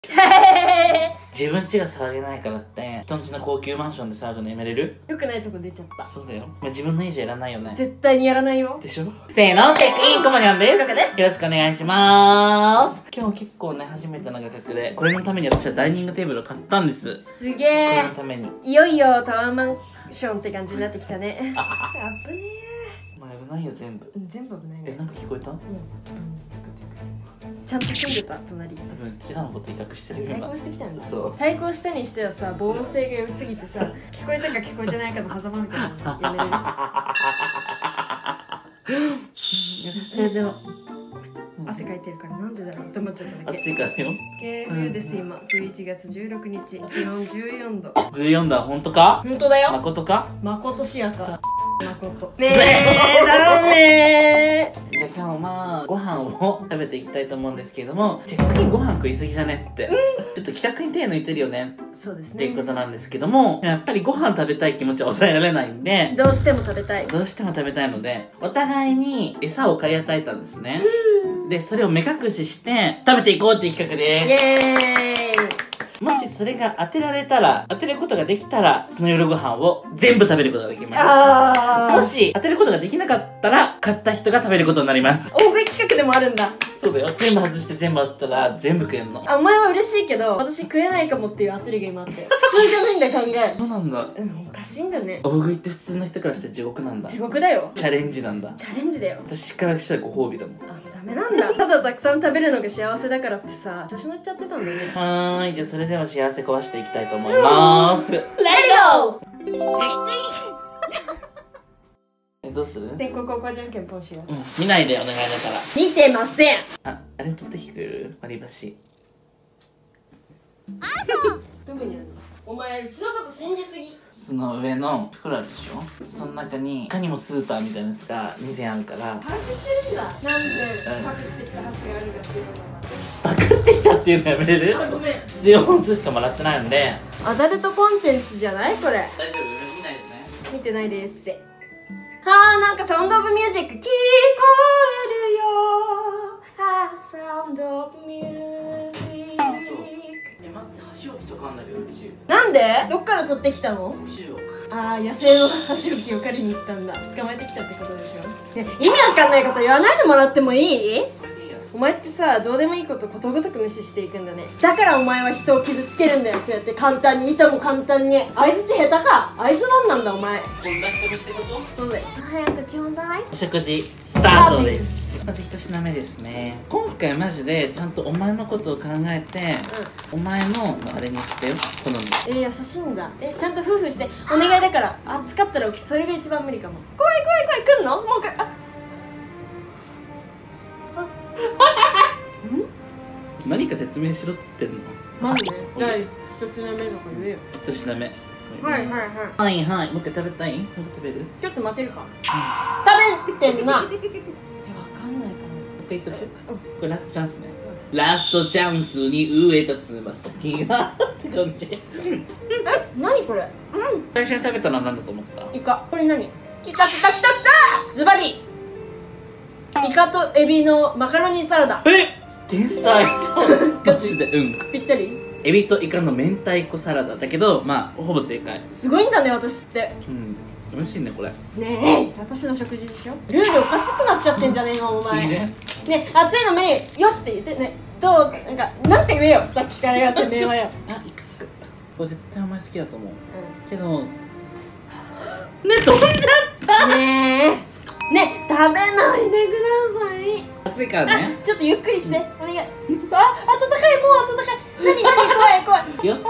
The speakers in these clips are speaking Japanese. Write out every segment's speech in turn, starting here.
自分家が騒げないからって人ん家の高級マンションで騒ぐのやめれる？ よくないとこ出ちゃった。 そうだよ。まあ、自分の家じゃいらないよね。 絶対にやらないよ。 でしょ？せーの、チェックインコモニョンです。 よろしくお願いしまーす。今日結構ね、初めての画角で、これのために私はダイニングテーブルを買ったんです。 すげこれえ。 のために。 いよいよタワーマンションって感じになってきたね。危ねお前危ないよ、全部。 全部危ないね。 なんか聞こえた？ ちゃんと住んでた隣。 多分、うちらのこと威嚇してるよ。 対抗してきたんだ。 そう。 対抗したにしてはさ、防音性が良すぎてさ、聞こえたか聞こえてないかの狭間みたいなのやめれる？それでも汗かいてるからなんでだろうって思っちゃっただけ。 暑いからよ。 冬です今。11月16日。気温14度。 14度は本当か？ 本当だよ。 誠か？ 誠しやか。誠。ねえ、ダメー。 じゃあ今日まあご飯を食べていきたいと思うんですけれども、チェックインご飯食いすぎじゃねって、ちょっと帰宅に手抜いてるよねそうですねっていうことなんですけども、やっぱりご飯食べたい気持ちは抑えられないんで、 どうしても食べたい。 どうしても食べたいのでお互いに餌を買い与えたんですね。でそれを目隠しして食べていこうっていう企画です。 イエーイ。 もしそれが当てられたら、当てることができたら、その夜ご飯を全部食べることができます。もし当てることができなかったら、買った人が食べることになります。 大食い企画でもあるんだ。 そうだよ。全部外して全部当てたら、全部食えんの。 あ、お前は嬉しいけど、私食えないかもっていう焦りが今あって。普通じゃないんだ考え。 そうなんだ。 おかしいんだね。 大食いって普通の人からしたら地獄なんだ。 地獄だよ。 チャレンジなんだ。 チャレンジだよ。 私からしたらご褒美だもん。 あ、ダメなんだ。ただたくさん食べるのが幸せだからってさ、調子乗っちゃってたんだよね。 はーい。じゃあそれでは幸せ壊していきたいと思います。レッツゴー。どうする？ 天候高校じゃんけんポンしよう。 見ないでお願いだから。 見てません。 あれ取ってきてくれる？割り箸。 どこにあるの？お前うちのこと信じすぎ。 その上の袋あるでしょ？その中にいかにもスーパーみたいなやつが2膳あるから、 把握してるんだ。なんでパクってきた箸があるかっていうのが。 パクってきたっていうのやめれる？ あ、ごめん。 必要本数しかもらってないんで。 アダルトコンテンツじゃないこれ。 大丈夫？見ないでね。 見てないです。はあ、なんかサウンドオブミュージック聞こえるよ。あ、サウンドオブミュージック。 待って、箸置きとかあんだけど、うち。 なんで？どっから取ってきたの？ 中国。 ああ、野生の箸置きを借りに行ったんだ。捕まえてきたってことでしょ。ね、意味わかんないこと言わないでもらってもいい？お前ってさ、どうでもいいことことごとく無視していくんだね。だからお前は人を傷つけるんだよ。そうやって簡単に、いとも簡単に。相づち下手か。合図ワンなんだお前。 こんな人ってこと？ そうだよ。早くちょうだい。 お食事スタートです。まず一品目ですね。今回マジでちゃんとお前のことを考えて、お前のあれにしてよ、好み。 優しいんだ。ちゃんと夫婦してお願いだから。暑かったらそれが一番無理かも。怖い怖い怖い。来んの？もうか。 何か説明しろっつってんの。 まずね、第一品目とか言えよ。 一品目。 はいはいはい。もう一回食べたい？もう一回食べる？ ちょっと待てるか。食べてんな。わかんないかも。 もう一回言っとく。これラストチャンスね。ラストチャンスに植えたつま先がって感じ。 何これ？ 最初に食べたのは何だと思った？ イカ。これ何？きたきたきたきた。ズバリ。イカとエビのマカロニサラダ。 天才。マジでぴったり。 エビとイカの明太子サラダだけど、まあほぼ正解。 すごいんだね私って。 美味しいねこれ。 ねえ、私の食事でしょ。ルールおかしくなっちゃってんじゃねえのお前。ねえ、熱いの目よしって言ってね。どうなんて言えよ。さっきからやってめえはよ。 これ絶対お前好きだと思う。けどね、飛んじゃった。 ねえ、食べないでください。 暑いからね。 ちょっとゆっくりして、お願い。あ、温かい、もう温かい。何怖い怖い。 よ。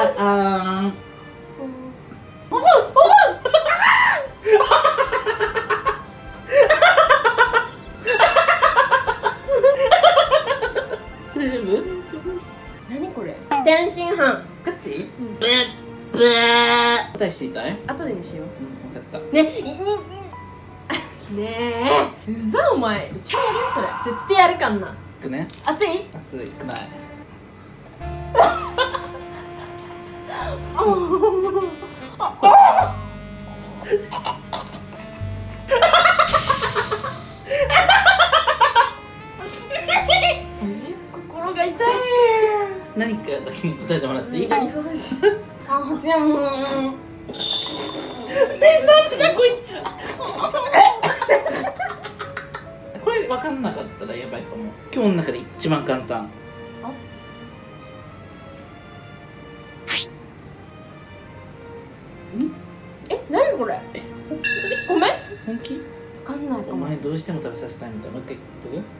大丈夫？ 何これ？天津飯。 ガチ？ブー。答えしていたい？ 後でにしよう。 分かった。 ねえ、うざお前。うちもやるよそれ。絶対やるかんな。 いくね。 熱い？ 熱いくない。心が痛い。何かかだけに答えてもらっていい？ 何ソーセージ？あ、いやなんでだこいつ。 これ分かんなかったらやばいと思う。今日の中で一番簡単。 何これ？ごめん？ 本気？ 分かんないかも。 お前どうしても食べさせたいみたいな。もう一回言っとく？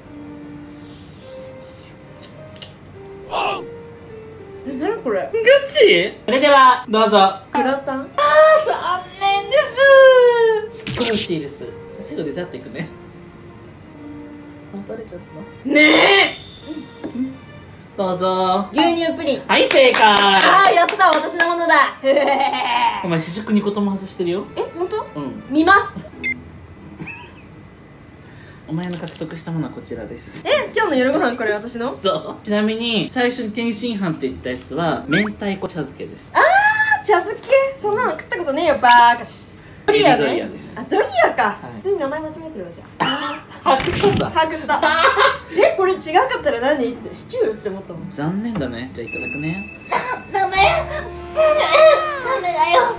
何これ？ ガチ？それではどうぞ。 グラタン？ 残念です。すっごい美味しいです。最後デザートいくね。あ、取れちゃった。 ねえ。 どうぞ。 牛乳プリン。 はい正解。 ああ、やった、私のものだ。 お前試食2個とも外してるよ。 え、本当？ うん。 見ます。 お前の獲得したものはこちらです。 え、今日の夜ご飯これ私の？ そう。ちなみに最初に天津飯って言ったやつは明太子茶漬けです。 あー、茶漬け？そんなの食ったことねえよ、バーカシ。ドリアね。 ドリアです。 あ、ドリアか。 はい普通に名前間違えてるわじゃあ。 把握したんだ。 把握した。え、これ違かったら何ってシチューって思ったもん。 残念だね。じゃあいただくね。 ダメだよ。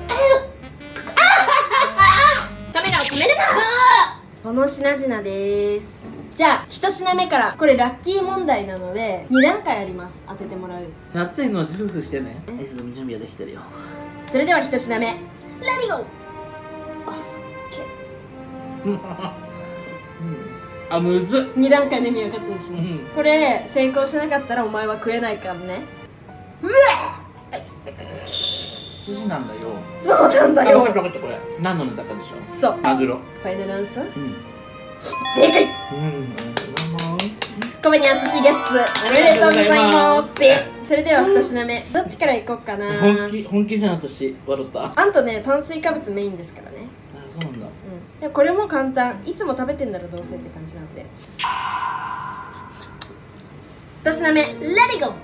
カメラを止めるな。この品々です。じゃあ1品目から。これラッキー問題なので2段階あります。当ててもらう。 夏いのは自負してね。アイスの準備はできてるよ。 それでは1品目、レディゴー。あ、すっげえ。 あ、むずっ。 2段階の意味分かったでしょ、これ成功しなかったらお前は食えないからね。うわっ、 筋なんだよ。 そうなんだあ、分かよ。 った分かった。これ何のネタかでしょ。 そう、 マグロ。 ファイナルアンサー、 うん。 正解。コメニャン寿司ゲッツ、おめでとうございます。それでは2品目、どっちからいこうかな。 本気じゃん私。笑った。 あんたね、炭水化物メインですからね。 あ、そうなんだ。 でこれも簡単。いつも食べてんならどうせって感じなので。2品目、レディゴー。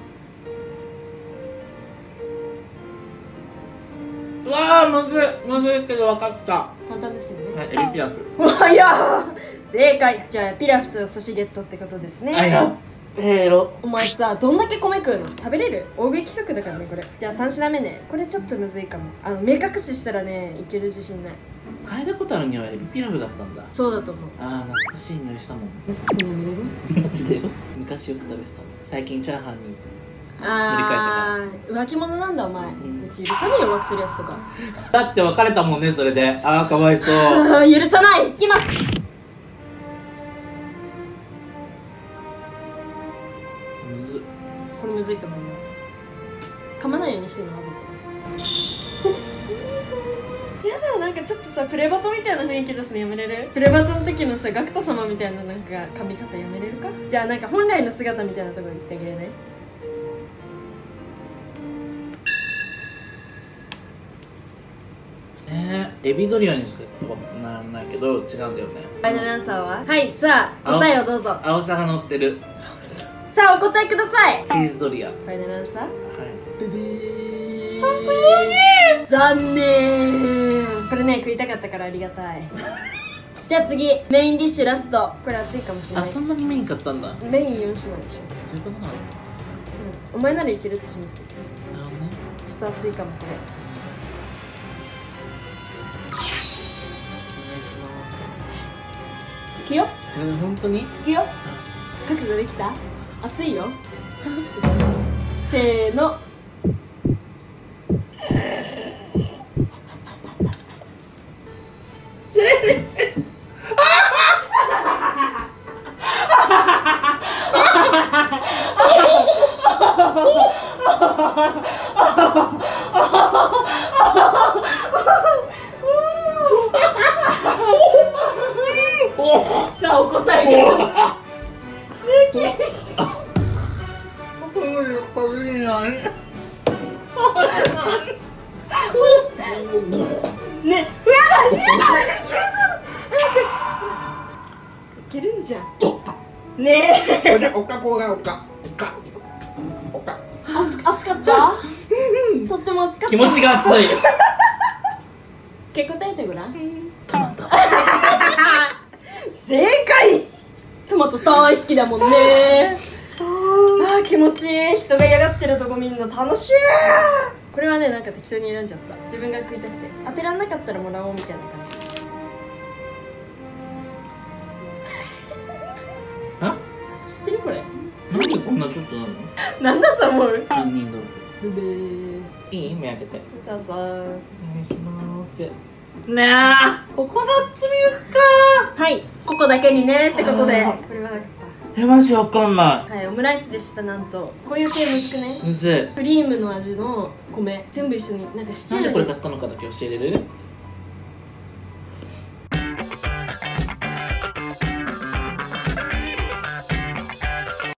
うわー、むずいけど分かった。 簡単ですよね。 はい、エビピラフ。 うわ、いやー、正解。じゃあピラフと寿司ゲットってことですね。 あ、やロ。 お前さ、どんだけ米食うの？食べれる？大食い企画だからねこれ。じゃあ3品目ね。これちょっとむずいかも。目隠ししたらね、いける自信ない。 嗅いだことあるにはエビピラフだったんだ。 そうだと思う。 あー、懐かしい匂いしたもん。 ミスに見れる？ マジでよ。昔よく食べてた。最近チャーハンに。 あー、浮気者なんだお前。うち許さねえよ、浮気するやつとか。 だって別れたもんね、それで。あー、かわいそう。 あー、許さない。いきます。これむずいと思います。噛まないようにしてるのわざと。やだ、なんかちょっとさ、プレバトみたいな雰囲気出すのやめれる？プレバトの時のさ、ガクト様みたいななんか髪型やめれるか？じゃあなんか本来の姿みたいなところで言ってあげるね。 エビドリアにしかならないけど違うんだよね。 ファイナルアンサーは？はい、さあ答えをどうぞ。 アオサが乗ってる。 さあお答えください。 チーズドリア。 ファイナルアンサー？ はい。 ブブー。残念。これね、食いたかったからありがたい。じゃあ次、メインディッシュラスト。これ熱いかもしれない。 あ、そんなにメイン買ったんだ。 メイン4品でしょ。 そういうことなの？ お前ならいけるって信じてる。 なるほどね。 ちょっと熱いかもこれ。 お願いします。 いくよ。 本当に？ いくよ。覚悟できた？熱いよ。せーの。さあお答えください。ねえ、ね、うわっ、いけるんじゃん。ねえ。 おかこがおか。 熱かった？とっても熱かった。 気持ちが熱い。 結構答えてごらん。 トマト。 正解。トマト大好きだもんね。あー、 気持ちいい。人が嫌がってるとこ見るの楽しい。これはね、なんか適当に選んじゃった。自分が食いたくて。当てらんなかったらもらおうみたいな感じ。知ってるこれ。 なんでこんなちょっとなの？ なんだと思う？ 杏仁豆腐。 ブベー。 いい？目開けて。 どうぞ。 お願いします。ねあ、ココナッツミルクかはい、ここだけにねってことで。これはなかった。 マジわかんなはい、オムライスでした。なんとこういう系むずくね。 い。むずい。 クリームの味の米全部一緒になんかシチュー。 なんでこれ買ったのかだけ教えれる？